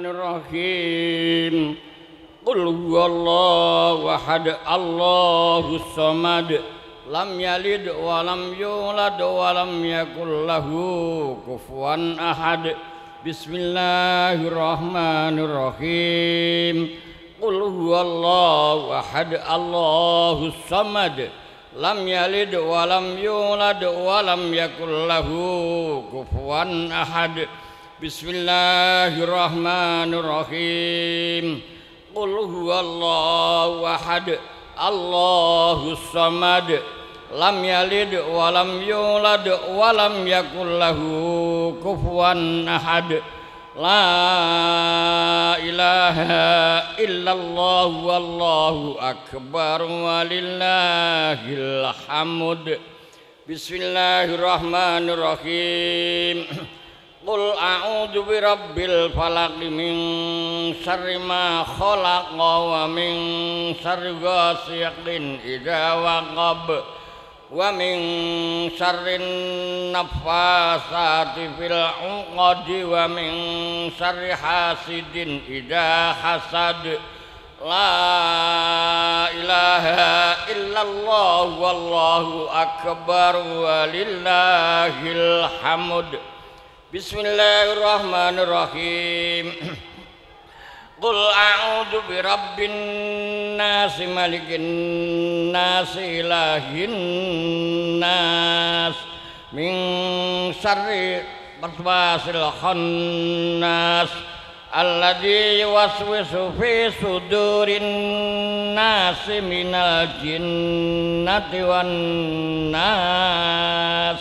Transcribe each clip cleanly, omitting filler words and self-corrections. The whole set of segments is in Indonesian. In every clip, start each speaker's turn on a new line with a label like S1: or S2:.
S1: Bismillahirrahmanirrahim. Qul huwallahu ahad, Allahus samad, lam yalid wa lam yulad wa lam yakul lahu kufuwan ahad. Bismillahirrahmanirrahim. Qul huwallahu ahad, Allahus samad, lam yalid wa lam yulad wa lam yakul lahu kufuwan ahad. Bismillahirrahmanirrahim. Qul huwallahu ahad, Allahus samad, lam yalid wa lam yulad wa lam yakul lahu kufuwan ahad. La ilaha illallah wallahu akbar walillahil hamd. Bismillahirrahmanirrahim. Qul a'udzu birabbil falaq min syarri ma khalaq wa min syarri ghasiqin idza waqab wa min syarrin naffasati fil 'uqad wa min syarri hasidin idza hasad. La ilaha illallah wallahu akbar walillahil hamd. Bismillahirrahmanirrahim. Qul a'udzu birabbin nas malikin nas ilahin nas min syarri waswasil khannas alladzi yuwaswisu fi sudurin nas minal jinnati wan nas.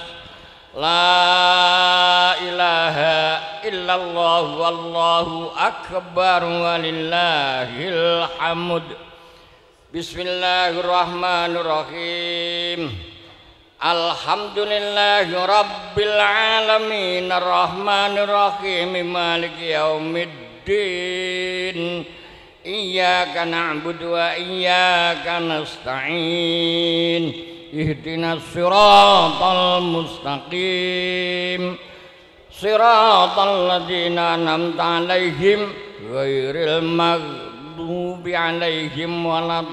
S1: La ilaha illallah wallahu akbar walillahil hamd. Bismillahirrahmanirrahim. Alhamdulillahi rabbil alamin arrahmanirrahim maliki yaumiddin. Iyyaka na'budu wa iyyaka nasta'in. Ihdinas siratal mustaqim, siratal ladzina an'amta 'alaihim ghairil maghdubi 'alaihim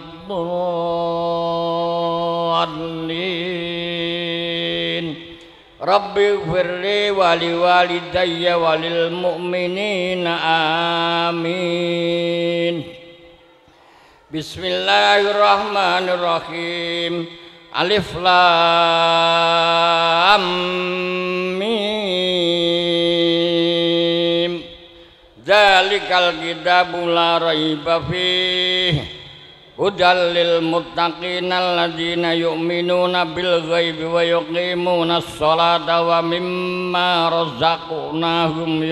S1: waladdallin. Rabbighfirli wa liwalidayya wa lil mu'minina amin. Bismillahirrahmanirrahim. Alif lam mim. Dzalikal kitabu la raiba fihi hudal lil muttaqina alladzina yu'minuna bil ghaibi wa yuqimunas sholata wa mimma razaqnahum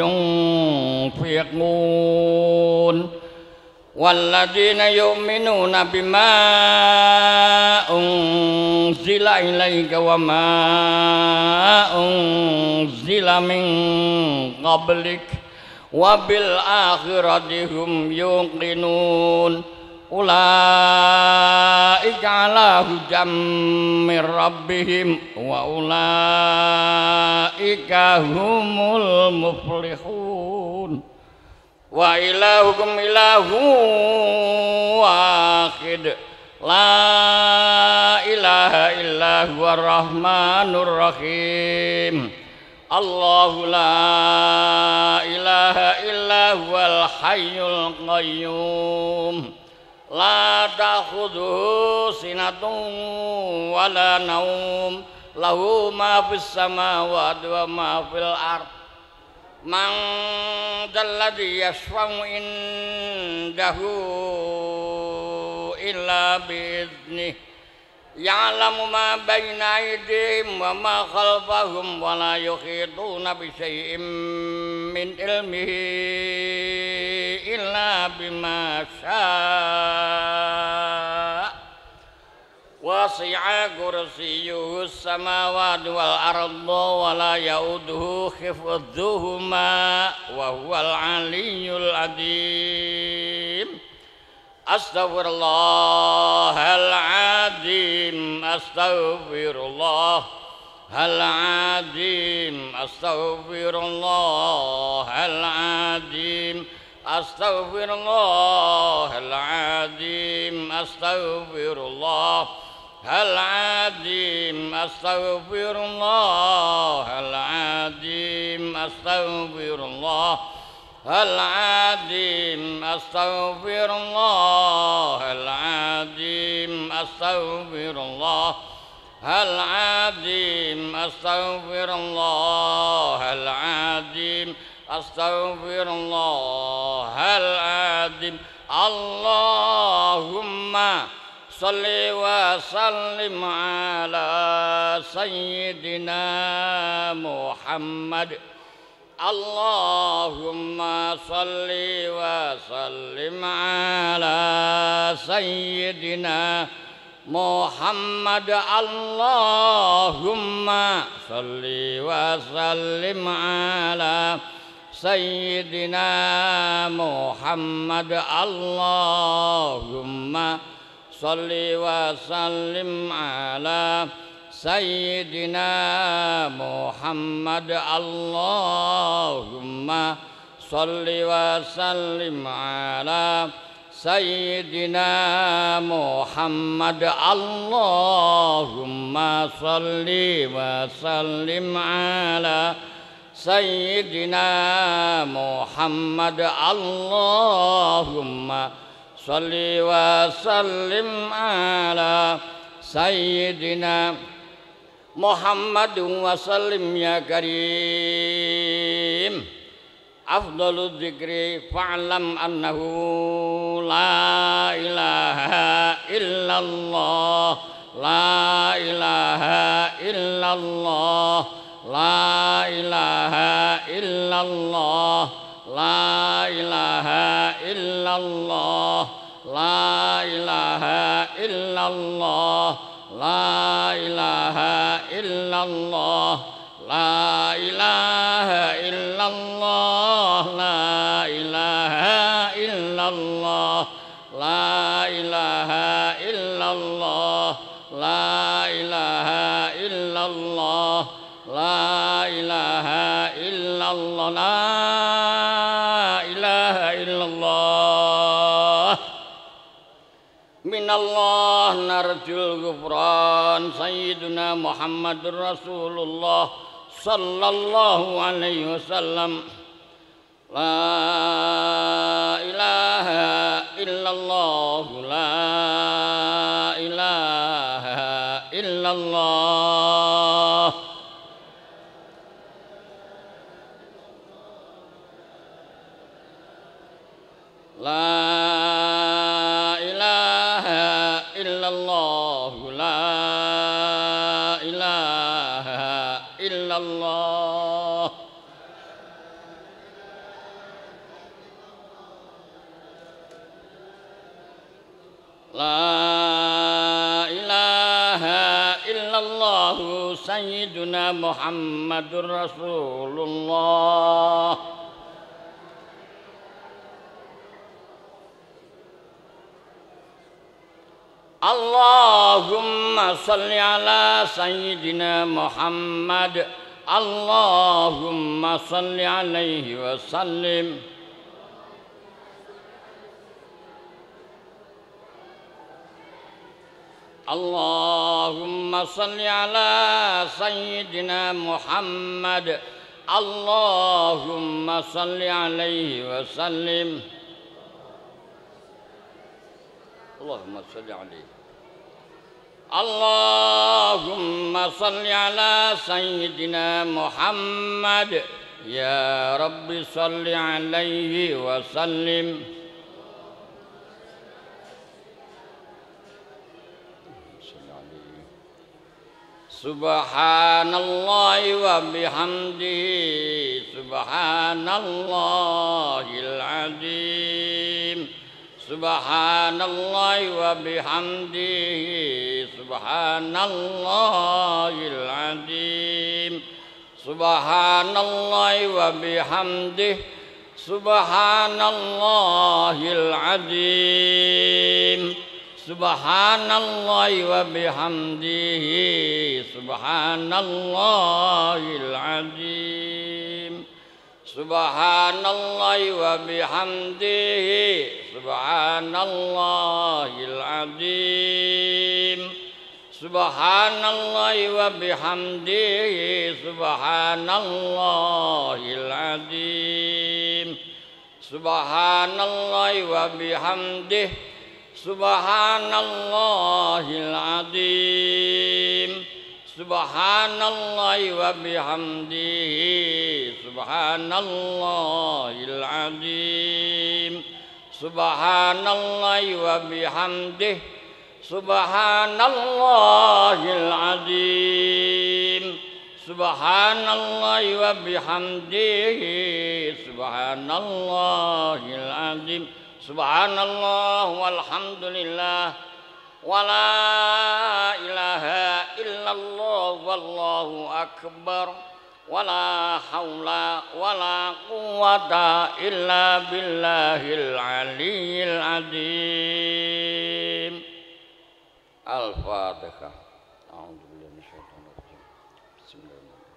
S1: yunfiqun. Walladzina yu'minuna bima unzila ilaika wa ma unzila min qablik wa bil akhirati hum yuqinun. Ulaika ala hudam mir rabbihim wa ulaika humul muflihun. Wa ilahukum ilahu wahid, la ilaha illa huwa rahmanur rahim. Allahu la ilaha illa huwal hayyul qayyum, la ta'khudhuhu sinatun wa la naum, lahu ma fis samawati wa ma fil ardh. Man dalladhi yashfa'u indahu illa bi'idhnih, ya'lamu ma bayna aydihim wa ma khalfahum wa la yuhituna bi syai'in min ilmihi illa bima syaa. Wasi'a kursiyyuhu samawati wal arda wa la ya'uduhu hifdhuhuma wa huwal aliyyul azim. Astaghfirullahal azim, astaghfirullahal azim, astaghfirullahal azim. Astaghfirullahaladzim, astaghfirullahaladzim, astaghfirullahaladzim, astaghfirullahaladzim, astaghfirullahaladzim, astaghfirullahaladzim, astaghfirullahaladzim, astaghfirullahaladzim. Allahumma salli wa sallim ala sayyidina Muhammad. Allahumma salli wa sallim ala sayyidina Muhammad. Allahumma salli wa sallim ala sayyidina Muhammad. Allahumma salli wa sallim ala sayyidina Muhammad. Allahumma salli wa sallim ala sayyidina Muhammad. Allahumma salli wa sallim ala sayyidina Muhammad. Allahumma salli wa sallim ala sayyidina Muhammad wa sallim ya karim. Afdalu dzikri fa'lam annahu la ilaha illallah, la ilaha illallah, la ilaha illallah, la ilaha illallah, la ilaha illallah, la ilaha illallah, la ilaha illallah, la ilaha illallah, la ilaha illallah, la ilaha illallah, la ilaha illallah, la ilaha illallah. Minallah narjul ghufran sayyiduna Muhammadur Rasulullah sallallahu alaihi wasallam. La ilaha illallah, la ilaha illallah. La ilaha illallah, la ilaha illallah. La ilaha illallah sayyiduna Muhammadur Rasulullah. Allahumma salli ala sayyidina Muhammad. Allahumma salli alaihi wa sallim. Allahumma salli ala sayyidina Muhammad. Allahumma salli alaihi wa sallim. Allahumma salli alaihi. Allahumma salli ala sayyidina Muhammad. Ya Rabbi salli alaihi wa sallim. Subhanallah wa bihamdihi, subhanallahil azim. Subhanallah wa bihamdihi, subhanallahil azim. Subhanallah wa bihamdihi, subhanallahil azim. Subhanallah wa bihamdihi, subhanallahil azim. Subhanallahi wa bihamdihi subhanallahil azim. Subhanallahi wa bihamdihi subhanallahil azim. Subhanallahi wa bihamdihi subhanallahil azim. Subhanallahi wa bihamdihi subhanallahil azim. Subhanallahi wa bihamdihi subhanallahil azim. Subhanallahi wa bihamdihi subhanallahil azim. Subhanallah walhamdulillah wa la ilaha illallah wallahu akbar wa la haula wa la quwwata illa billahil aliyyil azim. Al-Fatihah. A'udzubillahi minasyaitonir rajim. Bismillahirrahmanirrahim.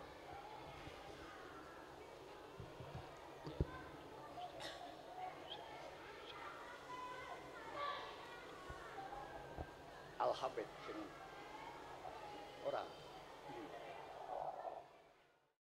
S1: Al-Habib sing ora